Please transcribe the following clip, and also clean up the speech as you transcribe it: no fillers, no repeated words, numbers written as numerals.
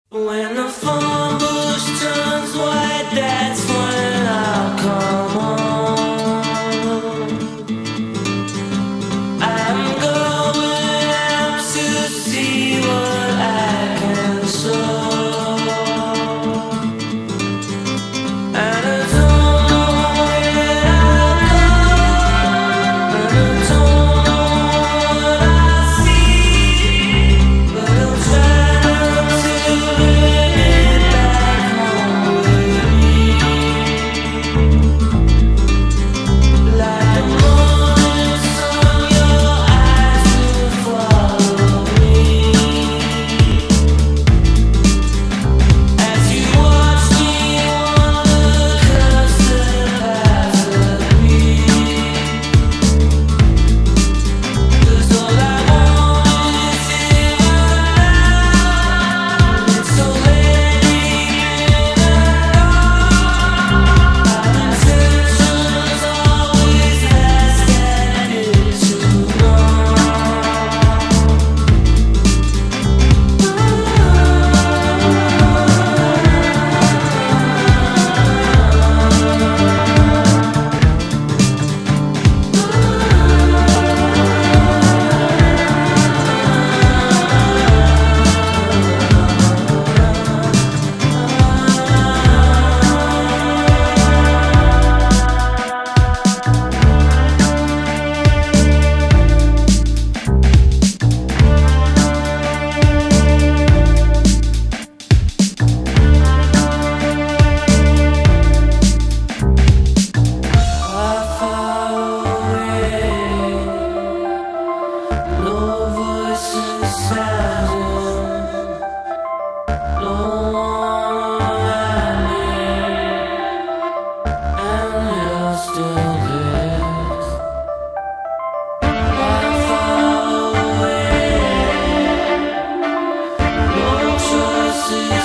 When the phone bush turns white, that's when I'll come home. I'm going out to see what I can show. And I don't know where I'll go, and I don't know what I'll see, but I'll try not to bring it back home with me. Like the morning sun, your eyes will follow me as you watch me wander across the path of me. 'Cause all I want is in my life. It's so late and our intentions always last a bit too long. Far away, no voices sounding, no one around me, and you're still there. Far away, no choices.